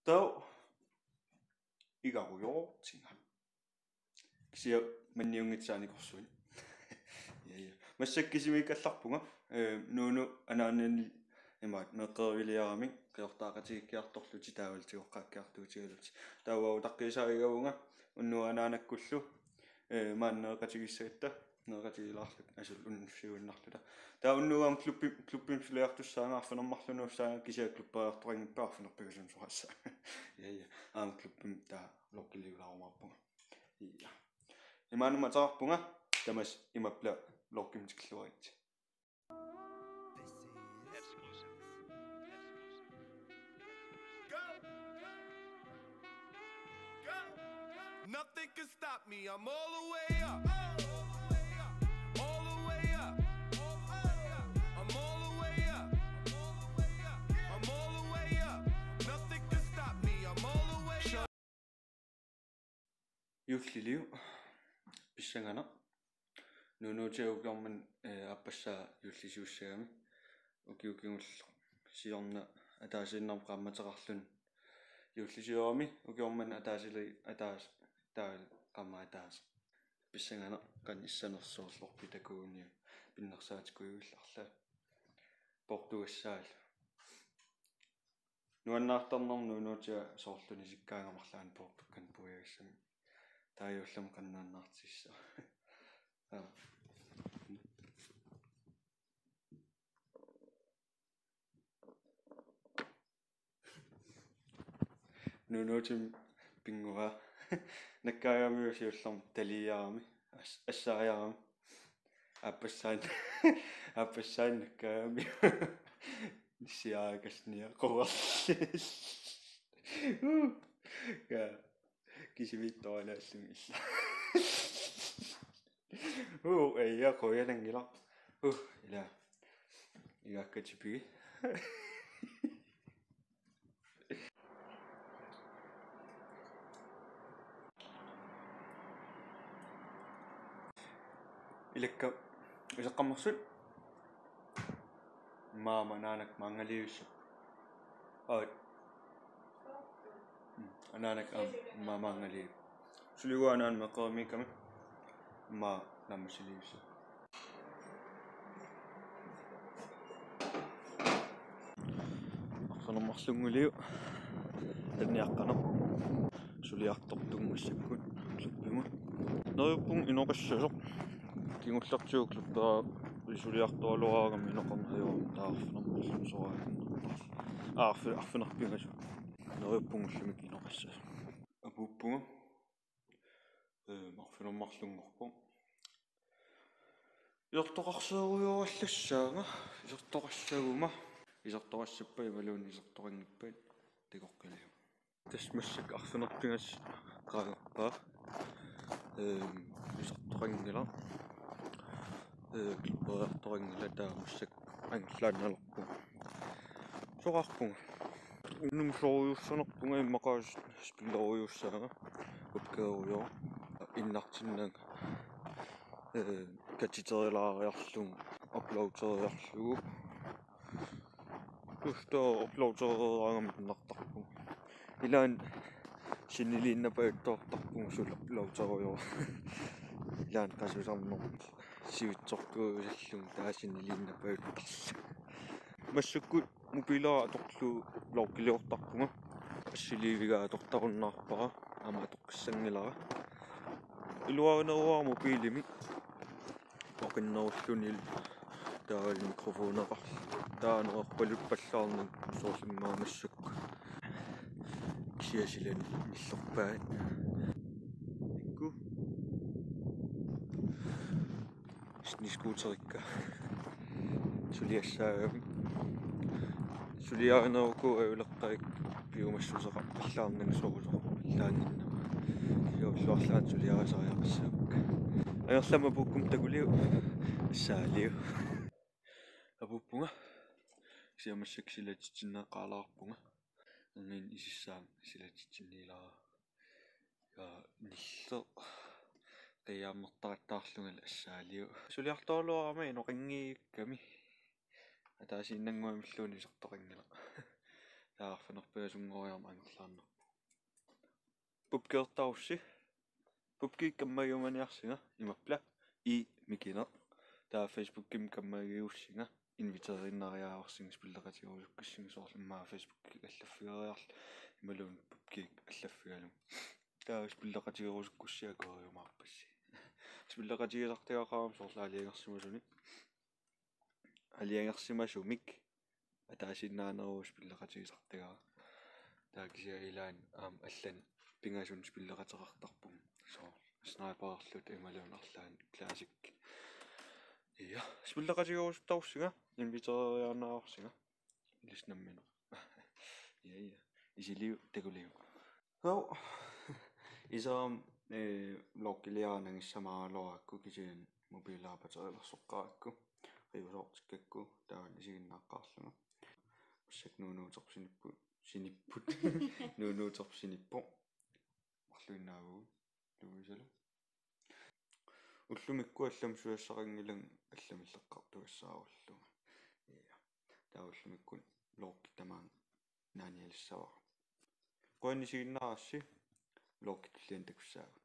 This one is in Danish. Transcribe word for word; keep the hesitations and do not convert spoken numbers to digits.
tau igaruyortinga kisia manniungitsaani korsuin ja ja massakkisimikallarpunga э нууну анаанани имаат меққервилиарами қиортаақатигиккиарторлути таавалтигоққаккиартуутигалути таавау таққисаагавунга уннуа анаанаккуллу э мааннеқатигиссагатта неқатигилаарлут асул уннфсигуннарлута таа уннуаам клуппи клуппим сулиартуссаангаарфанермарлунууссаага кисиа клуппариарторингиппаарфанерпагасун сорасса я я аам клуппим таа локкилиулаарумаарпунга я имаануматаарпунга тамас имапла локкимтиклуарит Nothing can stop me. I'm all the way up. All the way up. I'm all the way up. I'm all the way up. Nothing can stop me. I'm all the way up. Юхлилиу писсангана нунуутиугорман аппассаа юллисууссагами укиукингуллу сиорна атаасиннарм qaammateqarlun юллисиуарми укиорман атаасили атаас таа qamma атаас писсангана кан иссанерсуурлорпи такууни пиннерсаатикуйулларла португассаал нуаннаартарнер нунуутиа соорлуни сиккаангамарлаан портуккан пуягассами тааюллам qannaannaartissa а нунуутим пингуа наккааяамиусиуллерм талиаарами ассаариарами аппассаан аппассаан наккааяами нисиаагасния qowарлис я кисивиттоалаассуми илла оо эйя коянангила оо ила игаккатипиги илакка исаққаммерсут маама наанак маангалиуссу аат анаанак ам маамаангалиу сулигуанаан меққермиками ма наммасилиуссу арсанермарлунгулиу анниаққана сулиартортунгмассаккут клуппиму неруппун иноқассасоқ кингуллартиук клуппера сулиарторлуаагами иноқарнаюу таарфнермарлун сораакиннер аарфи арфинерпингасу неруппунгуллумик иноқассас апуппунга э марфинермарлунгорпо иортоқарсееруйораллассаага исертоқассагума исертоқассаппа ималуун исерторингиппат тикоққилиу тасмассак арфинерпингас qaagерпаа э исерторингила э клипперторингила таамассак англаанналерпу соқарпунга уннум соруйуссанерпунга иммақаас спиллеруйуссаага упкеруйоо иннартиннага э катитерилаариарлун оплоутериарлугу тусто оплоутериараагам нартарпу илаан синилииннапааттоортарпугу сул оплоутериоо илаан qasусарнер сивитсоркуусаллун таасинилииннапааттарла массуккут мобилаа аторлу лооккилиортарпунга ассиливигаа аторторуннаарпара ама аторқиссангилара илуаринеруар мобилими оқиннеруллунил таавал микрофонеқар таанеқарпалуппаллаарнак соорлиммаамассукку кисиасилан ниллерпаат икку снискуутерикка сулиассаагами сулиаринеруку аюлеққаик пиумассусеқар паллаарнак соорусоқ паллаанинна иорлуарлаан сулиарасариақассаавак аерлама пуккум такулиу ассаалиу апуппунга сиамассак силатитсиннааққаалаарпунга ангин исиссаам силатитсинниилара я нилле qiyaamertarattaarlungala assaaliu suliartoorluarama inoqingiikkami атаасиннангуамиллуuni сертоқингила Taarfanerpiasungoriarma angерлаарnerpu. Pupkeertaussi. Pupki kammayumaniarsinga imapla I mikina. Taa Facebook-kim kammagiussinga inviterinariaarsing spilleqatigorusukkissing soorlimmaa Facebook-ki allaffieriarl imalun pupki allaffialum. Taa spilleqatigorusukussiakooriumaarpassi. Spilleqatigisartiaqaram soorlaaliangersimasuni. Aliangersimasumik атаасиннааnerus пиллеқатигисартагаа таакisia илаан аам аллан пингасун пиллеқатеқартарпум соо снайперерлут ималуун арлаан классик я пиллеқатигорустарсига инвитериарнаарсига илиснаммину я я исилиу такулиу соо исаам э локкилиаанангиссамаалораакку кисиан мобилаапатерилерсоққаакку риусоортиккакку тааван исигиннааққарлуга сакнуунуутерсиниппу синиппут нуунуутерсиниппо марлуиннаавуу луисала уллумикку аллам суассақангилан алламиллеққартуассааруллуга я таавуллумиккун лоорки тамаан нааниалиссава қуаннисигиннаарасси лоорки туллиан такуссаава